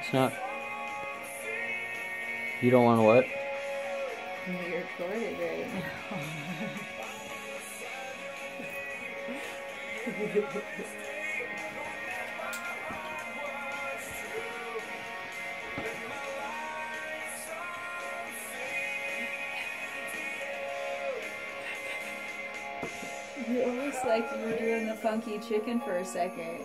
It's not. You don't want to what? You're recorded right now. You almost like you were doing the funky chicken for a second.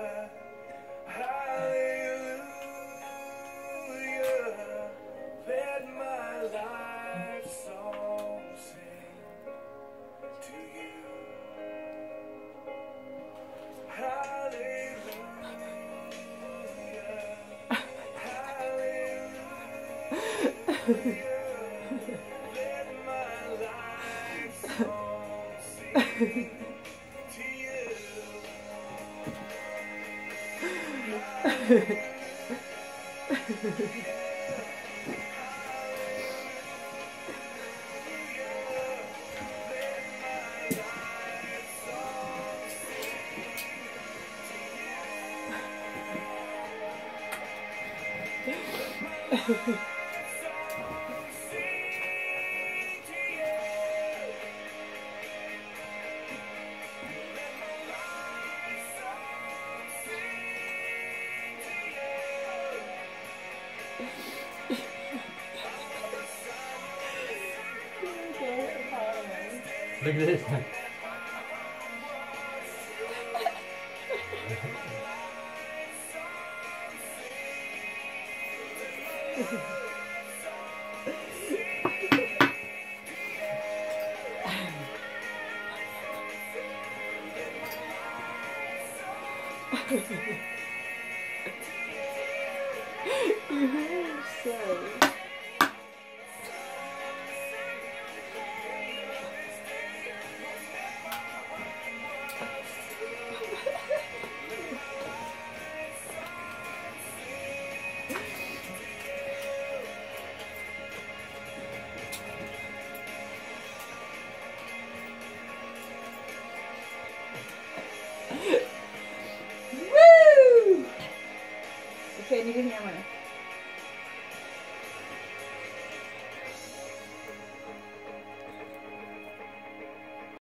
Look at this. You're so... Woo! Okay, need a hammer.